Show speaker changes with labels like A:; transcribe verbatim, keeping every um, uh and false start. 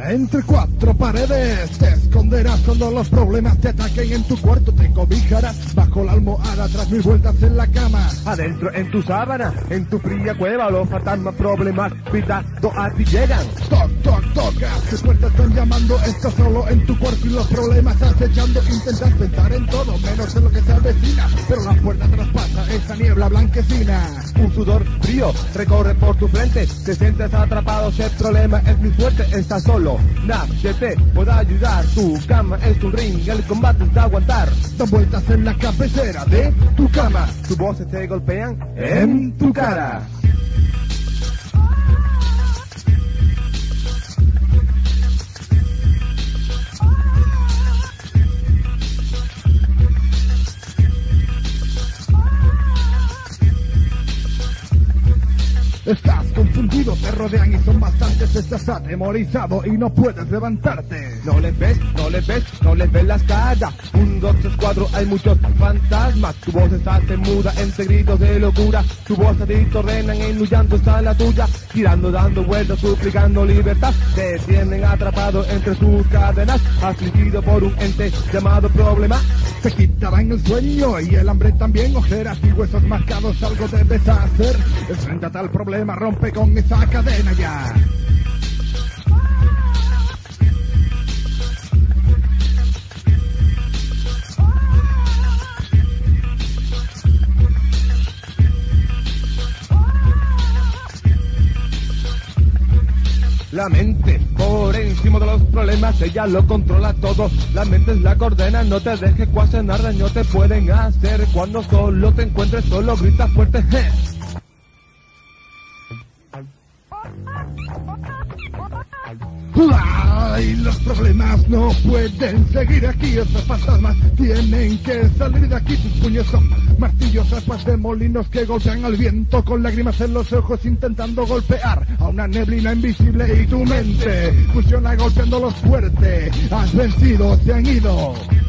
A: Entre cuatro paredes te esconderás cuando los problemas te ataquen. En tu cuarto te cobijarás bajo la almohada tras mil vueltas en la cama.
B: Adentro en tu sábana, en tu fría cueva, los fantasmas problemas pitando a ti llegan.
A: Toc, toc, toca, tus puertas están llamando. Estás solo en tu cuarto y los problemas acechando. Intentas pensar en todo menos en lo que se avecina, pero la puerta traspasa esa niebla blanquecina.
B: Un sudor frío recorre por tu frente, te sientes atrapado, si el problema es muy fuerte, estás solo, nadie te puede ayudar. Tu cama es tu ring, el combate es de aguantar.
A: Das vueltas en la cabecera de tu cama,
B: tus voces te golpean en tu cara.
A: Estás confundido, te rodean y son bastantes. Estás atemorizado y no puedes levantarte.
B: No les ves, no les ves, no les ves las caras. Un, dos, tres, cuatro, hay muchos fantasmas. Tu voz está muda entre gritos de locura. Tu voz a ti te ordenan, en un llanto está la tuya. Girando, dando vueltas, suplicando libertad. Te tienen atrapado entre sus cadenas, afligido por un ente llamado problema.
A: Te quitarán el sueño y el hambre también. Ojeras y huesos marcados, algo debes hacer. Enfréntate al problema, rompe con esa cadena ya.
B: La mente por encima de los problemas, ella lo controla todo. La mente es la coordena, no te dejes cuasenar, daño te pueden hacer. Cuando solo te encuentres solo, grita fuerte, ¡je!
A: ¡Ay! Los problemas no pueden seguir aquí. Estos fantasmas tienen que salir de aquí. Tus puños son martillos, aspas de molinos que golpean al viento, con lágrimas en los ojos intentando golpear a una neblina invisible. Y tu mente funciona golpeándolos fuerte. Has vencido, se han ido.